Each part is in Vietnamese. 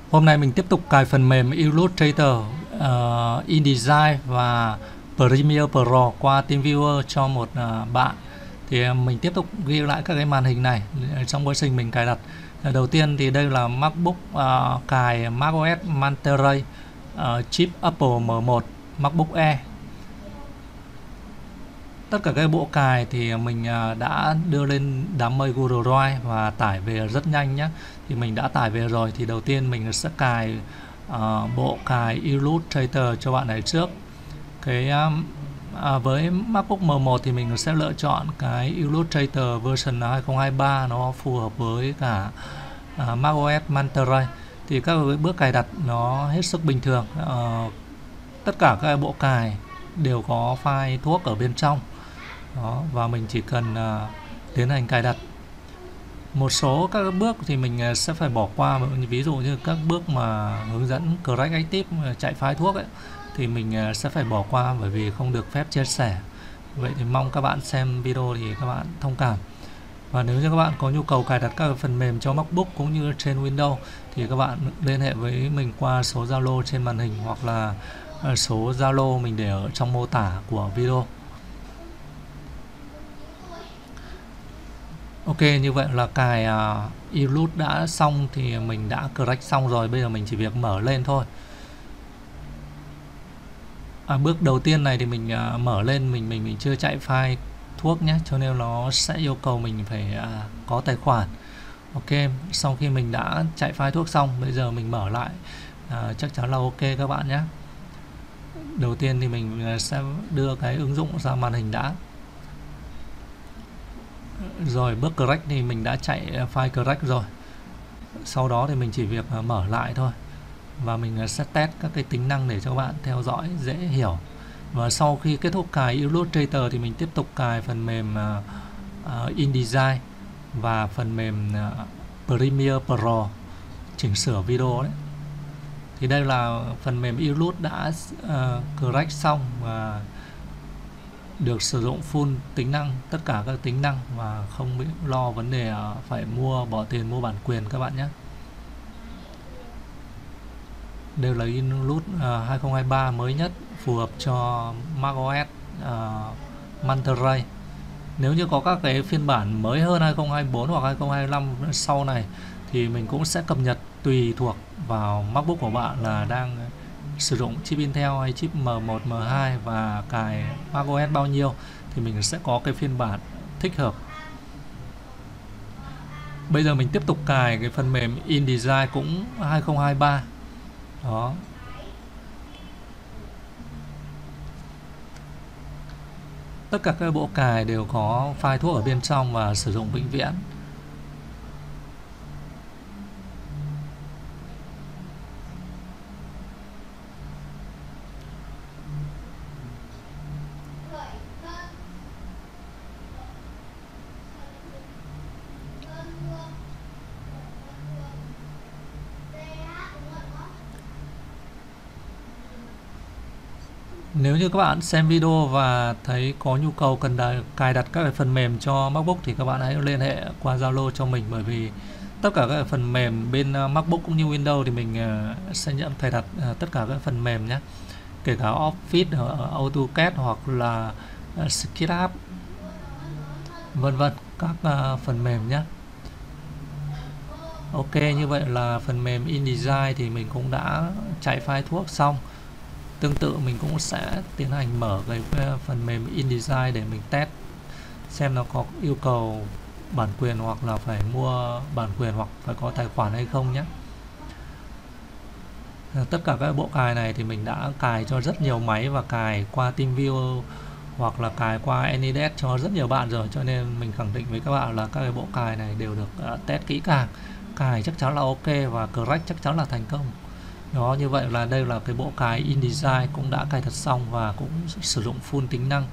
Hôm nay mình tiếp tục cài phần mềm Illustrator, InDesign và Premiere Pro qua TeamViewer cho một bạn. Thì mình tiếp tục ghi lại các cái màn hình này trong quá trình mình cài đặt. Đầu tiên thì đây là MacBook cài macOS Monterey chip Apple M1 MacBook Air. Tất cả các bộ cài thì mình đã đưa lên đám mây Google Drive và tải về rất nhanh nhé. Thì mình đã tải về rồi, thì đầu tiên mình sẽ cài bộ cài Illustrator cho bạn này trước. Với MacBook M1 thì mình sẽ lựa chọn cái Illustrator version 2023, nó phù hợp với cả macOS Monterey. Thì các bước cài đặt nó hết sức bình thường. Tất cả các bộ cài đều có file thuốc ở bên trong. Đó, và mình chỉ cần tiến hành cài đặt. Một số các bước thì mình sẽ phải bỏ qua, ví dụ như các bước mà hướng dẫn Crack Active chạy file thuốc ấy, thì mình sẽ phải bỏ qua bởi vì không được phép chia sẻ. Vậy thì mong các bạn xem video thì các bạn thông cảm. Và nếu như các bạn có nhu cầu cài đặt các phần mềm cho MacBook cũng như trên Windows thì các bạn liên hệ với mình qua số Zalo trên màn hình hoặc là số Zalo mình để ở trong mô tả của video. Ok, như vậy là cài Illut đã xong, thì mình đã crack xong rồi. Bây giờ mình chỉ việc mở lên thôi. Bước đầu tiên này thì mình mở lên, mình chưa chạy file thuốc nhé, cho nên nó sẽ yêu cầu mình phải có tài khoản. Ok, sau khi mình đã chạy file thuốc xong, bây giờ mình mở lại, chắc chắn là ok các bạn nhé. Đầu tiên thì mình sẽ đưa cái ứng dụng ra màn hình đã. Rồi bước crack thì mình đã chạy file crack rồi. Sau đó thì mình chỉ việc mở lại thôi. Và mình sẽ test các cái tính năng để cho các bạn theo dõi dễ hiểu. Và sau khi kết thúc cài Illustrator thì mình tiếp tục cài phần mềm InDesign và phần mềm Premiere Pro chỉnh sửa video đấy. Thì đây là phần mềm Illut đã crack xong và được sử dụng full tính năng, tất cả các tính năng, và không bị lo vấn đề phải bỏ tiền mua bản quyền các bạn nhé. Đều là Illut 2023 mới nhất, phù hợp cho macOS Monterey. Nếu như có các cái phiên bản mới hơn 2024 hoặc 2025 sau này thì mình cũng sẽ cập nhật tùy thuộc vào MacBook của bạn là đang sử dụng chip Intel hay chip M1, M2 và cài macOS bao nhiêu, thì mình sẽ có cái phiên bản thích hợp. Bây giờ mình tiếp tục cài cái phần mềm InDesign cũng 2023. Đó. Tất cả các bộ cài đều có file thuốc ở bên trong và sử dụng vĩnh viễn. Nếu như các bạn xem video và thấy có nhu cầu cần cài đặt các phần mềm cho MacBook thì các bạn hãy liên hệ qua Zalo cho mình, bởi vì tất cả các phần mềm bên MacBook cũng như Windows thì mình sẽ nhận cài đặt tất cả các phần mềm nhé, kể cả Office, AutoCAD hoặc là SketchUp, vân vân, các phần mềm nhé. Ok, như vậy là phần mềm InDesign thì mình cũng đã chạy file thuốc xong. Tương tự mình cũng sẽ tiến hành mở cái phần mềm InDesign để mình test xem nó có yêu cầu bản quyền hoặc là phải mua bản quyền hoặc phải có tài khoản hay không nhé. Tất cả các bộ cài này thì mình đã cài cho rất nhiều máy và cài qua TeamViewer hoặc là cài qua AnyDesk cho rất nhiều bạn rồi, cho nên mình khẳng định với các bạn là các cái bộ cài này đều được test kỹ càng, cài chắc chắn là ok và crack chắc chắn là thành công. Đó, như vậy là đây là cái bộ cài InDesign cũng đã cài đặt xong và cũng sử dụng full tính năng.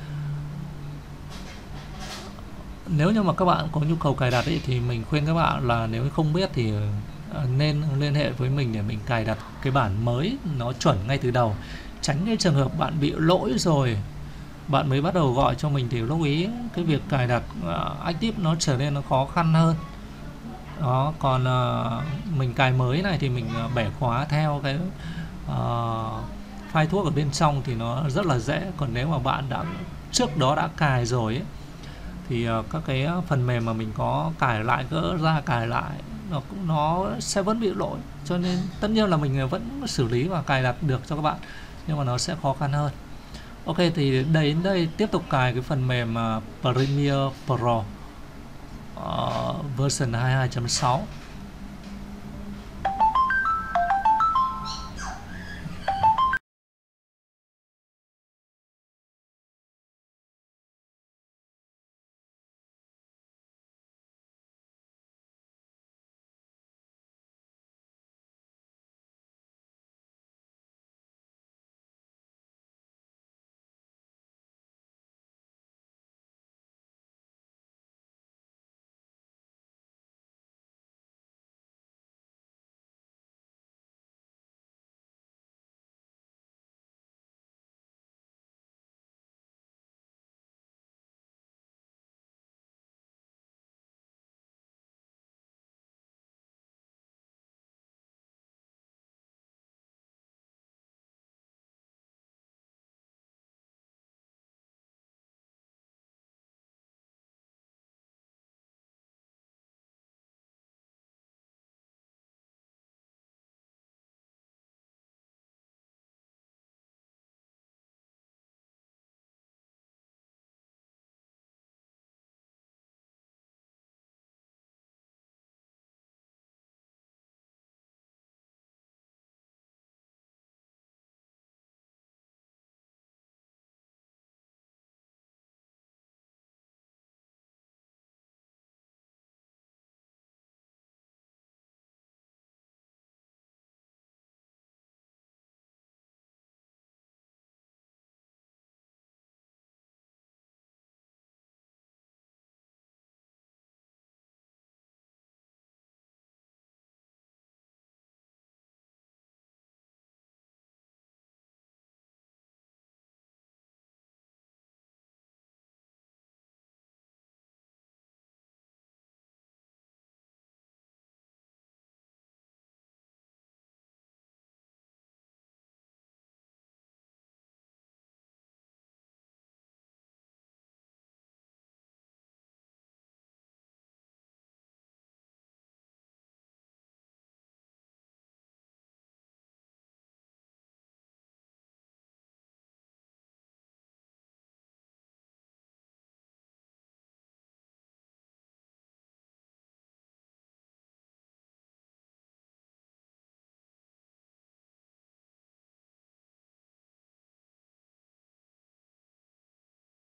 Nếu như mà các bạn có nhu cầu cài đặt thì mình khuyên các bạn là nếu không biết thì nên liên hệ với mình để mình cài đặt cái bản mới nó chuẩn ngay từ đầu, tránh cái trường hợp bạn bị lỗi rồi bạn mới bắt đầu gọi cho mình thì lúc ý cái việc cài đặt Active nó trở nên nó khó khăn hơn. Đó, còn mình cài mới này thì mình bẻ khóa theo cái file thuốc ở bên trong thì nó rất là dễ. Còn nếu mà bạn đã trước đó đã cài rồi ấy, thì các cái phần mềm mà mình có cài lại gỡ ra cài lại nó sẽ vẫn bị lỗi, cho nên tất nhiên là mình vẫn xử lý và cài đặt được cho các bạn, nhưng mà nó sẽ khó khăn hơn. Ok, thì đến đây tiếp tục cài cái phần mềm Premiere Pro version 22.6.